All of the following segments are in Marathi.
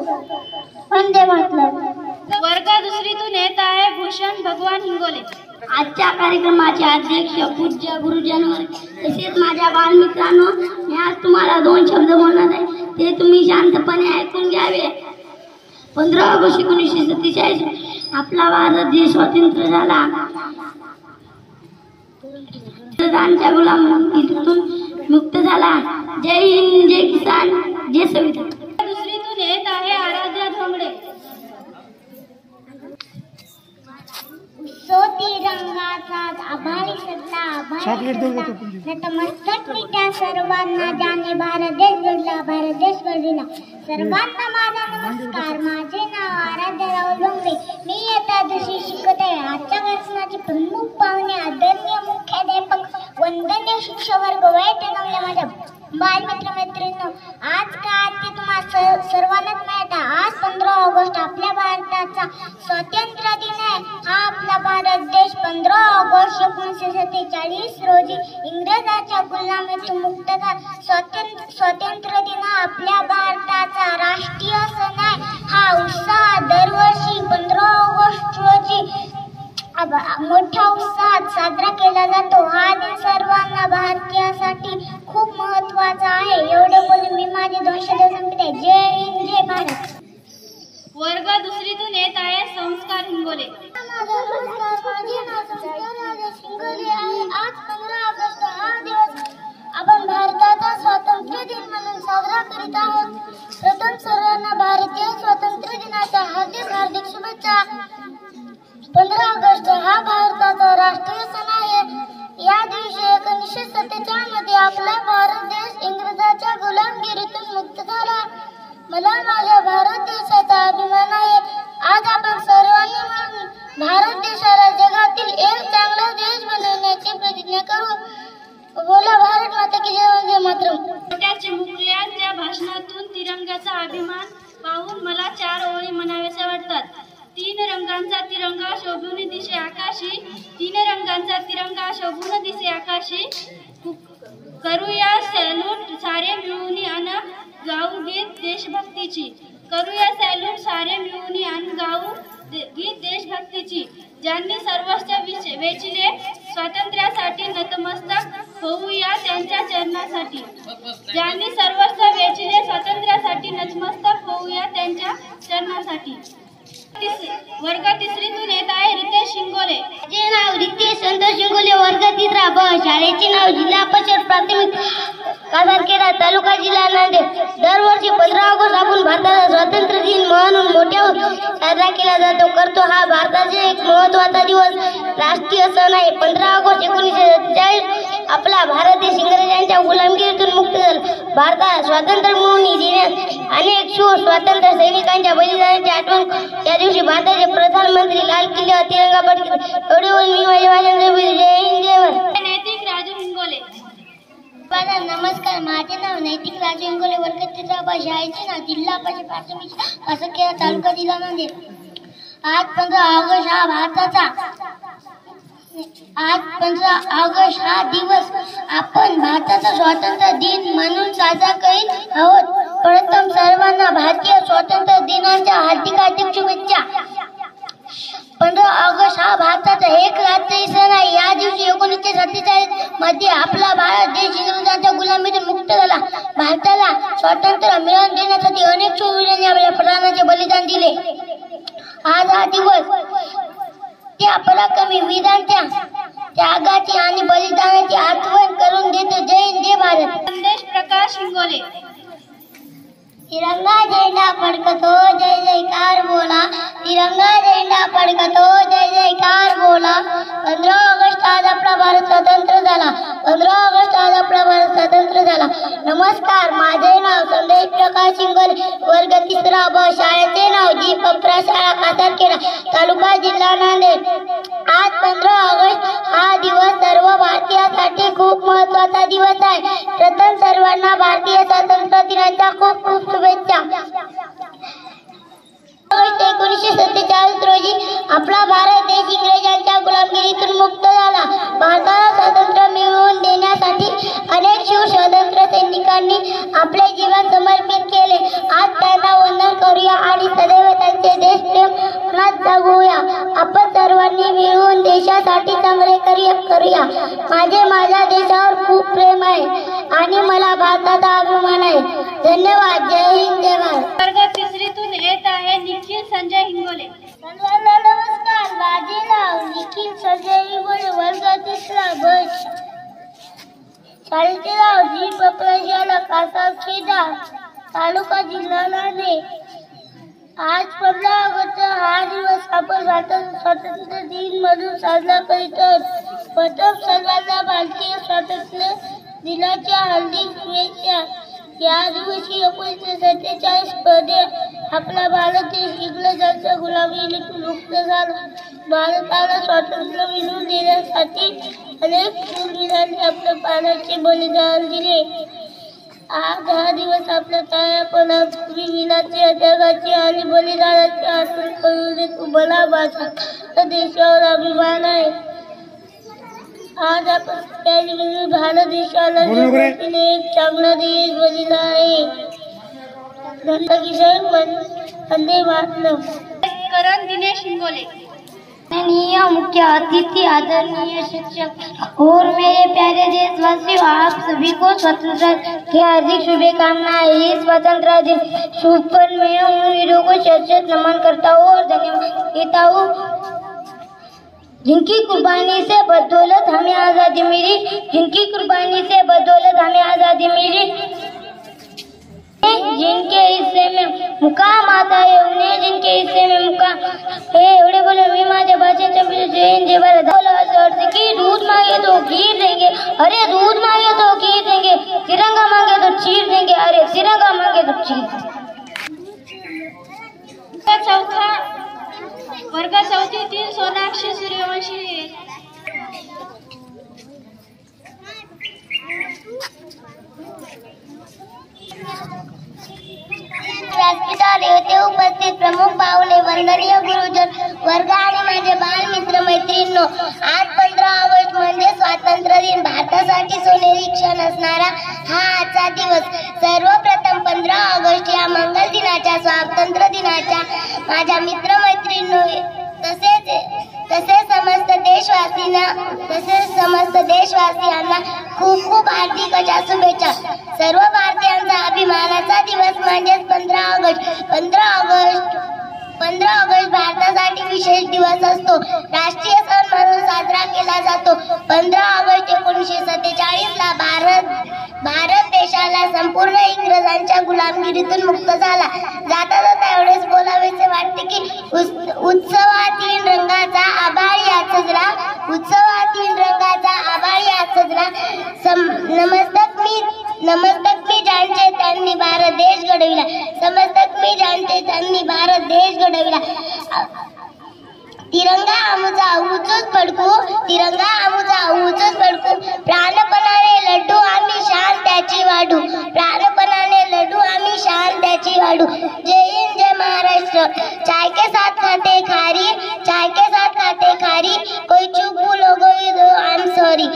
वंदे मातरम। वर्ग दुसरीतून येत आहे भूषण भगवान हिंगोले। आजच्या कार्यक्रमाचे अध्यक्ष पूज्य गुरुजन तसेच माझ्या बालमित्रांनो, मी आज तुम्हाला 2 शब्द बोलणार आहे, ते तुम्ही शांतपणे ऐकून घ्यावे। 15 ऑगस्ट 1947 आपला भारत देश स्वतंत्र झाला। इंग्रजांच्या गुलामीतून मुक्त झाला। जय हिंद, जय किसान, जय संविधान। दुसरीतून येत आहे आराध्या धोंगडे। तिरंगाचा आभारी सत्ता नतमस्तक त्या सर्वांना ज्याने भारत देश घडला, भारत देश घडविला। सर्वांना माझा नमस्कार। माझे नाव आराध्या धोंगडे। मी इयत्ता 2री शिकत आहे। आजच्या कार्यक्रमाचे प्रमुख पाहुणे, आदरणीय मुख्याध्यापक, वंदनीय शिक्षक वर्ग, वैद्य जमले माझ्या बालमित्र मैत्रिणींनो, आज काय ते तुम्हाला सर्वांनाच माहित आहे। आज 15 ऑगस्ट आपल्या भारताचा स्वातंत्र्य दिन आहे। हा आपला भारत देश 15 ऑगस्ट 1947 रोजी इंग्रजांच्या गुलामीतून मुक्त झाला। स्वातंत्र्य दिन हा आपल्या भारताचा राष्ट्रीय सण आहे। हा उत्साह दरवर्षी 15 ऑगस्ट रोजी मोठ्या उत्साहात साजरा केला जातो। हा दिन सर्वांना भारतीयांसाठी खूप महत्त्वाचा आहे। एवढे बोलून मी माझे 2 शब्द संपते। जय हिंद, जय भारत। वर्ग दुसरीतून येत आहे संस्कार हिंगोले। नमस्कार, माझे नाव संस्कार राजेश हिंगोले आहे। आज 15 ऑगस्ट हा दिवस आपण भारताचा स्वातंत्र्य दिन म्हणून साजरा करीत आहोत। प्रथम सर्वांना भारतीय स्वातंत्र्य दिनाच्या हार्दिक हार्दिक शुभेच्छा। 15 ऑगस्ट हा भारताचा राष्ट्रीय सण आहे। या दिवशी 1947 मध्ये आपला भारत देश इंग्रजांच्या गुलामगिरीतून मुक्त झाला। मला माझ्या भारत देशाचा अभिमान आहे। आज आपण सर्वांनी मिळून भारत देशाला जगातील एक चांगला देश बनवण्याची प्रतिज्ञा करू। बोला भारत माता की जय, वंदे मातरम। छोट्या चिमुकल्यांच्या भाषणातून तिरंग्याचा अभिमान पाहून मला 4 ओळी म्हणाव्याशा वाटतात। 3 रंगांचा तिरंगा शोभून दिसे आकाशी, 3 रंगांचा तिरंगा शोभून दिसे आकाशी। करूया सॅल्यूट सारे मिळून अन गाऊ गीत देशभक्तीची। करूया सॅल्यूट सारे मिळून अन गाऊ गीत देशभक्तीची। ज्यांनी सर्वस्व वेचिले स्वातंत्र्यासाठी नतमस्तक होऊया त्यांच्या चरणासाठी। ज्यांनी सर्वस्व वेचिले स्वातंत्र्यासाठी नतमस्तक होऊया त्यांच्या चरणासाठी। वर्ग तिसरीतून येत आहे रितेश शिंगोले। माझे नाव रितेश संतोष शिंगोले, वर्ग 3 ब। शाळेचे नाव जिल्हा परिषद प्राथमिक कासारखेडा, तालुका जिल्हा नांदेड। दरवर्षी 15 ऑगस्ट आपण भारताचा स्वातंत्र्य दिन म्हणून मोठ्या साजरा केला जातो। हा भारताचा एक महत्त्वाचा दिवस, राष्ट्रीय सण आहे। 15 ऑगस्ट 1947 आपला भारत देश इंग्रजांच्या गुलामगिरीतून मुक्त झाला। भारताला स्वातंत्र्य मिळवून देण्यात अनेक शूर स्वातंत्र्य सैनिकांच्या बलिदानाची आठवण या दिवशी भारताचे प्रधानमंत्री लाल किल्ल्यावर तिरंगा फडकवतील। एवढे बोलून मी माझ्या भाषण संपवते। जय हिंद, जय भारत। नैतिक राजू हिंगोले। नमस्कार, माझे नाव नैतिक राजू हिंगोले, वर्ग 3 ब। शाळेचे नाव जिल्हा परिषद प्राथमिक कासारखेडा, तालुका जिल्हा नांदेड। आज 15 ऑगस्ट हा दिवस आपण भारताचा स्वातंत्र्य दिन म्हणून साजरा करीत आहोत। प्रथम सर्वांना भारतीय स्वातंत्र्य दिनाच्या हार्दिक हार्दिक शुभेच्छा। 15 ऑगस्ट हा भारताचा एक राष्ट्रीय सण आहे। या दिवशी 1947 मध्ये आपला भारत देश इंग्रजांच्या गुलामीतून मुक्त झाला। भारताला स्वातंत्र्य मिळवून देण्यासाठी अनेक शूरवीरांनी आपल्या प्राणाचे बलिदान दिले। आज हा दिवस त्या पराक्रमी वीरांच्या त्यागाची आणि बलिदानाची आठवण करून देतो। जय हिंद, जय भारत। संदेश प्रकाश हिंगोले। तिरंगा झेंडा फडकतो जय जयकार बोला, तिरंगा झेंडा फडकतो जय जयकार बोला। 15 ऑगस्ट आज आपला भारत स्वतंत्र झाला। 15 ऑगस्ट आज आपला भारत स्वतंत्र झाला। नमस्कार, माझे नाव संदेश प्रकाश हिंगोले, वर्ग 3 ब। शाळेचे नाव जी शाळा कासारखेडा, तालुका जिल्हा नांदेड। आज 15 ऑगस्ट हा दिवस सर्व भारतीयांसाठी खूप महत्त्वाचा दिवस आहे। प्रथम सर्वांना भारतीय स्वातंत्र्य दिनाच्या खूप खूप शुभेच्छा। ऑगस्ट 1947 रोजी आपला भारत देश इंग्रजांच्या गुलामगिरीतून मुक्त झाला। भारताला स्वातंत्र्य मिळवून देण्यासाठी अनेक शूर स्वातंत्र्य सैनिकांनी आपले जीवन समर्पित केले. आज त्यांना वंदन करूया आणि सदैव त्यांचे देशप्रेम मनात जगवूया. आपण सर्वांनी मिळून देशासाठी चांगले करूया. माझ्या देशावर खूप प्रेम आहे आणि मला भारताचा अभिमान आहे. धन्यवाद. जय हिंद, जय भारत. वर्ग तिसरीतून येत आहे निखिल संजय हिंगोले. सर्वांना नमस्कार. माझे नाव निखिल संजय हिंगोले, वर्ग तिसरा ब. शाळेचे नाव जी पप्रशाला कासारखेडा, तालुका जिल्हा नांदेड. आज 15 ऑगस्ट हा दिवस आपण स्वातंत्र्य दिन म्हणून साजरा करीत आहोत. प्रथम सर्वांना भारतीय स्वातंत्र्य दिनाच्या हार्दिक शुभेच्छा. या दिवशी 1947 मध्ये आपला भारत देश इंग्रजांच्या गुलामीतून मुक्त झाला. भारताला स्वातंत्र्य मिळवून देण्यासाठी अनेक शूरवीरांनी आपल्या प्राणाचे बलिदान दिले. आज हा दिवस आपल्या कायापणापूर्वी वीराचे, त्यागाचे आणि बलिदानाचे आठवण करून देतो. मला माझ्या देशावर अभिमान आहे. आज आपण सगळ्यांनी भारत देशाला एक चांगला देश बनला आहे. वंदे मातरम. करण दिनेश हिंगोले. माननीय मुख्य अतिथि, आदरणीय शिक्षक और मेरे प्यारे देशवासियों, आप सभी को स्वतंत्रता की हार्दिक शुभकामनाएं. इस स्वतंत्रता दिन शुभ पर मैं उन वीरों को शत नमन करता हूँ और धन्यवाद देता हूँ जिनकी कुर्बानी से बदौलत हमें आज़ादी मिली. जिनकी कुर्बानी से बदौलत हमें आज़ादी मिली. जिनके हिस्से में मुकाम आता है, उन्हें जिनके हिस्से में मुकाम है. एवढे बोले मी माझ्या भाषेच्या जैन जेवायला बोला की दूध मांगे तो खीर देंगे. अरे दूध मांगे तो खीर देंगे. तिरंगा मांगे तो चीर देंगे. अरे तिरंगा मांगे तो चीर. वर्ग चौथीतील सोनाक्षी सूर्यवंशी. व्यासपीठावर येथे उपस्थित प्रमुख पाहुणे, वंदनीय गुरुजन वर्ग आणि माझे बालमित्र मैत्रिणींनो, आज 15 ऑगस्ट म्हणजे स्वातंत्र्य दिन. भारतासाठी सोनेरी क्षण असणारा हा आजचा दिवस. सर्वप्रथम 15 ऑगस्ट या मंगल दिनाच्या, स्वातंत्र्य दिनाच्या माझ्या मित्रमैत्रिणींनो तसेच समस्त देशवासियांना खूप खूप हार्दिक अशा शुभेच्छा. सर्व भारतीयांचा अभिमानाचा दिवस म्हणजेच 15 ऑगस्ट. 15 ऑगस्ट भारतासाठी विशेष दिवस असतो. राष्ट्रीय सण म्हणून साजरा केला जातो. 15 ऑगस्ट 1947 ला भारत देशाला संपूर्ण इंग्रजांच्या गुलामगिरीतून मुक्त झाला. जाता जाता एवढेच बोलावेसे वाटते की उत्सवातील रंगाचा आभाळ या सजरा. नमस्तक मी ज्यांचे त्यांनी भारत देश घडविला. समस्तक मी ज्यांचे त्यांनी भारत देश घडविला. तिरंगा आमुचा ऊंचच फडकू. प्राणपणाने लढू आम्ही शान त्याची वाढू. जय हिंद, जय महाराष्ट्र. चाय के साथ खाते खारी. कोई चूक भूल हो गई तो आई एम सॉरी.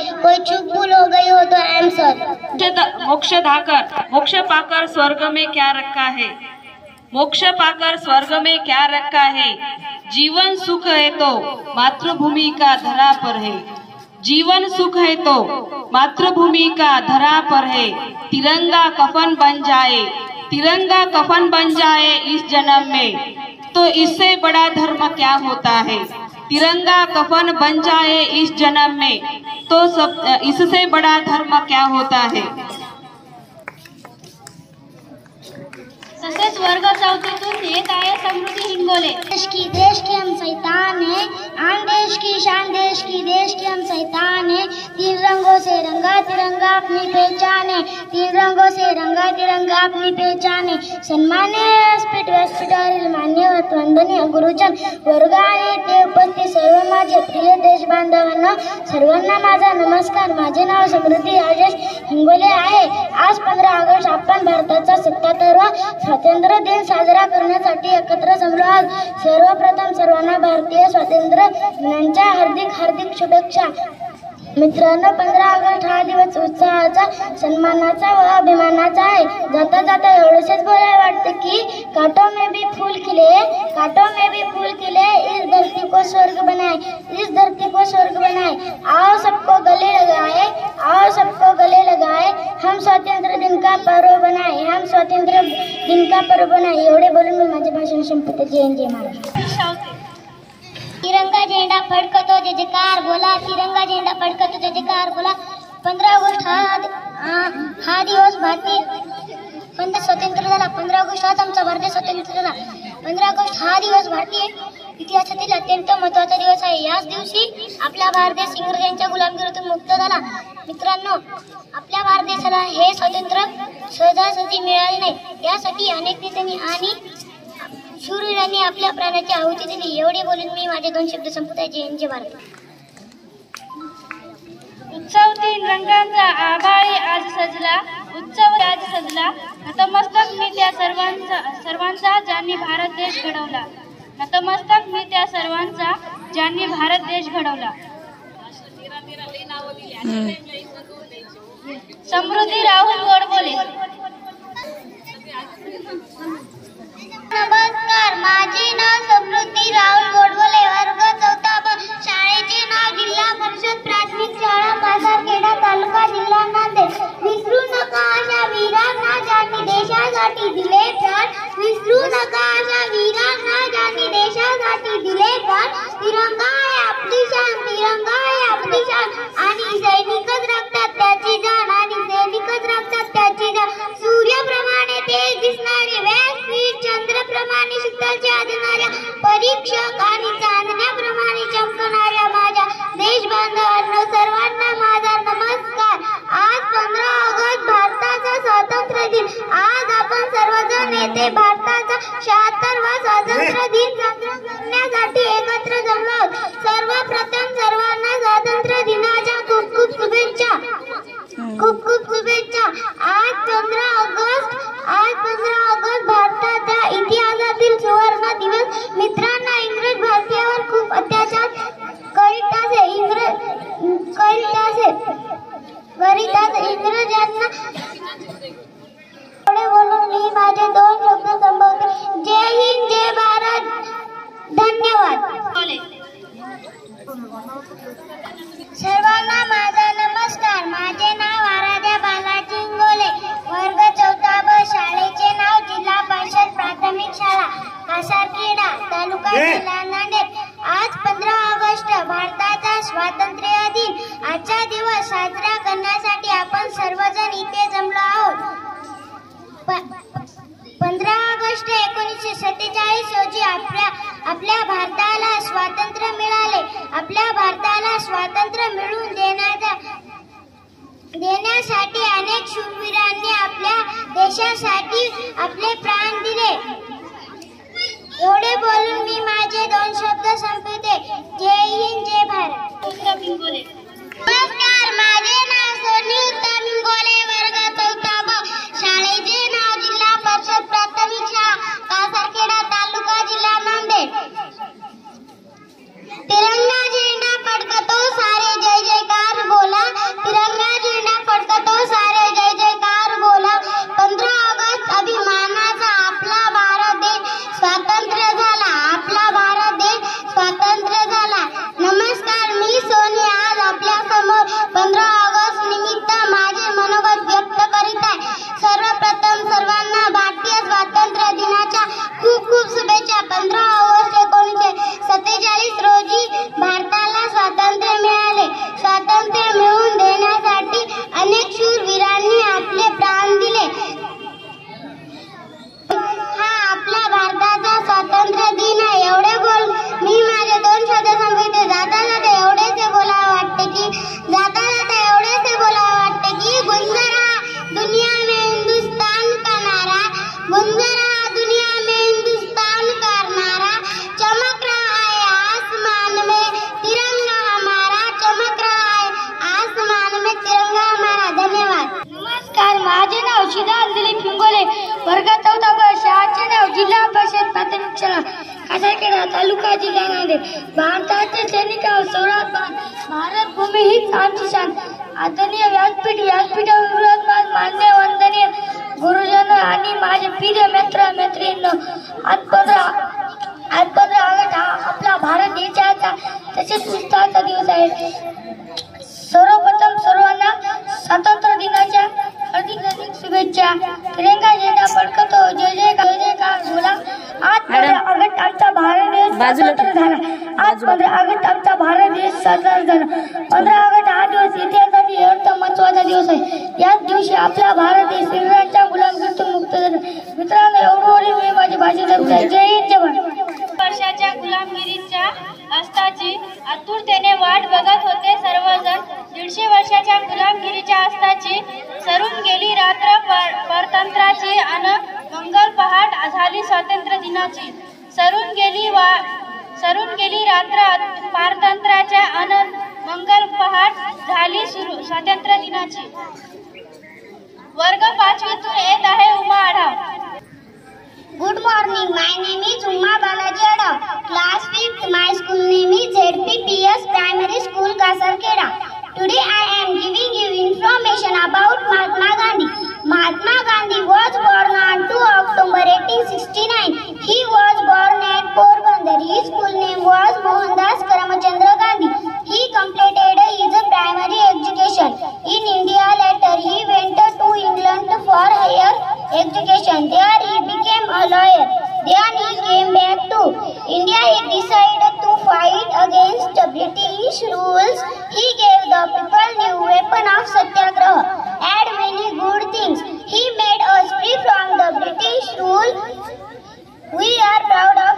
मोक्ष पाकर स्वर्ग में क्या रखा है. मोक्ष पाकर स्वर्ग में क्या रखा है. जीवन सुख है तो मातृभूमि का धरा पर है. जीवन सुख है तो मातृभूमि का धरा पर है. तिरंगा कफन बन जाए इस जन्म में, तो इससे बड़ा धर्म क्या होता है. तिरंगा कफन बन जाए इस जन्म में, तो इससे बड़ा धर्म क्या होता है. तसेच वर्ग चौथीतून येत आहे समृद्धी हिंगोले. देश की हम शैतान है. आन देश की शान, देश की हम शैतान है. 3 रंगों से रंगा तिरंगा अपनी पहचान है. 3 रंगों से रंगा तिरंगा अपनी पहचान है. सन्मान्य व्यासपीठावरील मान्यवर, वंदनीय गुरुजन वर्ग आणि ते उपस्थित सर्व माझे प्रिय देश बांधवांना, सर्वांना माझा नमस्कार. माझे नाव समृद्धी राजेश हिंगोले आहे. आज 15 ऑगस्ट आपण भारताचा 77वा स्वातंत्र्य दिन साजरा करण्यासाठी एकत्र जमलो आहोत. सर्वप्रथम सर्वांना भारतीय स्वातंत्र्य दिनाच्या हार्दिक शुभेच्छा. मित्रांनो, 15 ऑगस्ट हा दिवस उत्साहाचा, सन्मानाचा व अभिमानाचा आहे. जाता जाता एवढेच बोलायला वाटते की कांटों में भी फूल खिले, कांटों में भी फूल खिले, इस धरती को स्वर्ग बनाए, इस धरती को स्वर्ग बनाए. आओ सबको गले लगाए, आओ सबको गले लगाए, हम स्वातंत्र्य दिन का पर्व बनाए, हम स्वातंत्र्य दिन का पर्व बनाए. एवढे बोलून मी माझे भाषण संपवते. जय जय महाराष्ट्र. तिरंगा झेंडा फडकतो जय जयकार बोला, तिरंगा झेंडा फडकतो जय जयकार बोला. 15 ऑगस्ट हा दिवस भारतीय स्वतंत्र झाला. 15 ऑगस्ट हाच आमचा भारतीय स्वतंत्र झाला. 15 ऑगस्ट हा दिवस भारतीय इतिहासातील अत्यंत महत्त्वाचा दिवस आहे. याच दिवशी आपला भारत देश इंग्रजांच्या गुलामगिरीतून मुक्त झाला. मित्रांनो, आपल्या भारत देशाला हे स्वातंत्र्य सहजासहजी मिळाले नाही. यासाठी अनेक नेत्यांनी आणि शूरवीरांनी आपल्या प्राणाची आहुती दिली. एवढे बोलून मी माझे 2 शब्द संपवत आहे. जय हिंद, जय भारत. उत्सव 3 रंगांचा आभाळी आज सजला, उत्सव आज सजला. नतमस्तक मी त्या सर्वांचा ज्यांनी भारत देश घडवला, नतमस्तक मी त्या सर्वांचा ज्यांनी भारत देश घडवला. समृद्धी राहुल गोडबोले. नमस्कार, माझे नाव समृद्धी राहुल गोडबोले, वर्ग 4 ब. शाळेचे नाव जिल्हा परिषद प्राथमिक शाळा कासारखेडा, तालुका जिल्हा नांदेड. विसरू नका अशा वीरांना ज्यांनी देशासाठी दिले प्राण, विसरू नका अशा वीरांना ज्यांनी देशासाठी दिले प्राण. तिरंगा आहे आपली शान, तिरंगा आहे आपली शान, आणि सैनिकच राखतात त्याची जाण, आणि सैनिकच राखतात त्याची जाण. सूर्याप्रमाणे तेज दिसणारे व्यासपीठ, चंद्राप्रमाणे शीतलच्या दिसणाऱ्या परीक्षक, आणि चांदण्याप्रमाणे चमकणाऱ्या माझ्या देशबांधवांनो, सर्वांना माझा नमस्कार. आज 15 ऑगस्ट भारताचा स्वातंत्र्य दिन. आज आपण सर्वजण येथे भारताचा 76वा स्वातंत्र्य दिन साजरा करण्यासाठी एकत्र जमलो आहोत. सर्वप्रथम सर्वांना स्वातंत्र्य दिनाच्या खूप खूप शुभेच्छा, खूप खूप शुभेच्छा. आज 15 ऑगस्ट भारताच्या इतिहासातील सुवर्ण दिवस. मित्रांनो, इंग्रज भारतीयावर खूप अत्याचार करीत असे. इंग्रजांना पुढे बोलून मी माझे 2 शब्द संपवते. जय हिंद, जय भारत. धन्यवाद. सर्वांना माझा नमस्कार. माझे नाव आराध्या बालाजी इंगोले, वर्ग 4 ब. शाळेचे नाव जिल्हा परिषद प्राथमिक शाळा कासारखेडा, तालुका जिल्हा नांदेड. आज 15 ऑगस्ट भारताचा स्वातंत्र्य दिन. आजचा दिवस साजरा करण्यासाठी आपण सर्वजण इथे जमलो आहोत. 15 ऑगस्ट 1947 रोजी आपल्या भारताला स्वातंत्र्य मिळाले. आपल्या भारताला स्वातंत्र्य मिळवून देण्यासाठी अनेक शूरवीरांनी आपल्या देशासाठी आपले प्राण दिले. एवढे बोलून मी माझे 2 शब्द संपवते. जय हिंद, जय भारत. नमस्कार, माझे नाव सोनी उत्तम इंगोले, वर्ग 4 ब. शाळेचे नाव जिल्हा परिषद प्राथमिक शाळा कासारखेडा, तालुका जिल्हा नांदेड. तिरंगा झेंडा फडकतो सारे जय जयकार बोला, तिरंगा झेंडा फडकतो सारे जय जयकार बोला. 15 ऑगस्ट अभिमानाचा आपला भारत देश स्वातंत्र्य झाला, आपला भारत देश स्वातंत्र्य झाला. नमस्कार, मी सोनी आज आपल्या समोर 15 ऑगस्ट निमित्त माझे मनोगत व्यक्त करीत आहे. सर्वप्रथम सर्वांना भारतीय स्वातंत्र्य दिनाच्या खूप खूप शुभेच्छा. 15 ऑगस्ट 1947 रोजी भारताला स्वातंत्र्य मिळाले. स्वातंत्र्य मिळवून देण्यासाठी अनेक शूरवीरांनी आपले प्राण दिले. हा आपला भारताचा स्वातंत्र्य दिन आहे. एवढे बोल मी माझे 2 शब्द संपवते. जाता जाता एवढेच बोलावं वाटते की गुंजरा दुनिया में हिंदुस्तान का नारा, गुंजरा दुनिया में हिंदुस्तान का नारा, चमक रहा है आसमान में तिरंगा हमारा, चमक रहा है आसमान में तिरंगा हमारा. धन्यवाद. नमस्कार, माझे नाव शिदान दिलीप हिंगोले, वर्ग 4 ब. शाळेचे नाव जिल्हा परिषद प्राथमिक शाळा कासारखेडा तालुका जिल्हा नांदेड. भारताचे सैनिकांवर स्वराज्य भारत भूमी हीच आमची शान. आदरणीय व्यासपीठाविरोधात मान्य वंदनीय गुरुजन आणि माझे प्रिय मित्र मैत्रिणींनो, आज 15 ऑगस्ट हा आपला भारत देशाचा तसेच उत्साहाचा दिवस आहे. सर्वप्रथम सर्वांना स्वातंत्र्य दिनाच्या हार्दिक शुभेच्छा. तिरंगा झेंडा फडकतो, जय जयकार बोला. आज 15 ऑगस्ट आमचा भारत देश स्वतंत्र झाला. आज 15 ऑगस्ट आमचा भारत देश स्वतंत्र झाला. 15 ऑगस्ट हा दिवस इतिहासातील अत्यंत महत्त्वाचा दिवस आहे. याच दिवशी आपला भारत देश इंग्रजांच्या गुलामगिरीतून मुक्त झाला. मित्रांनो, एवढं मी माझी भाषा जपते. जय हिंद, जय भारत. वर्षाच्या गुलामगिरीच्या अस्ताची आतुरतेने वाट बघत होते सर्वजण. 150 वर्षाच्या गुलामगिरीच्या अस्ताची सरून गेली रात्र परतंत्राची अन मंगल पहाट झाली स्वातंत्र्य दिनाची. सरून गेली रात्र पारतंत्र्याच्या अन मंगल पहाट झाली सुरू स्वातंत्र्य दिनाची. वर्ग 5वीतून येत आहे Uma Adhav. Good morning, my name is Uma Balaji Adav. Class 5th, my school name is ZPPS Primary School, Kasarkheda. Today I am giving you information about Mahatma Gandhi. Mahatma Gandhi was born on 2 October 1869. He was born at Porbandar. His full name was Mohandas Karamchandra Gandhi. He completed his primary education in India. Later he went to England for higher education. There he became a lawyer. Then he came back to India. He decided to fight against British rules. He gave the people new weapon of satyagraha and many good things. He made us free from the British rule. We are proud of